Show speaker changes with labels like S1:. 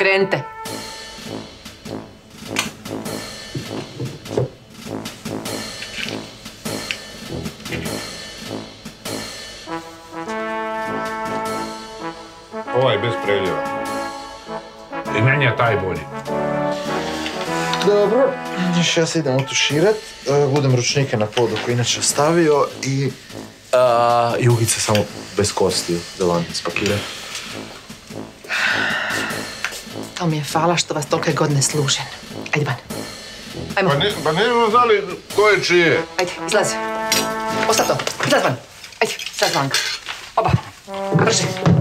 S1: Krenite.
S2: Ovaj je bez preljeva. I meni je taj bolji.
S3: Dobro, još ja se idem utuširat, budem ručnike na podu koji inače stavio i jugice samo bez kostiju da vam spakira.
S1: To mi je hvala što vas tolike godine služen. Ajde van. Ajmo.
S2: Pa ne znamo znali ko je čije.
S1: Ajde, izlazi. Ostav to. Izlazi van. Ajde, izlazi vanka. Oba. Brže.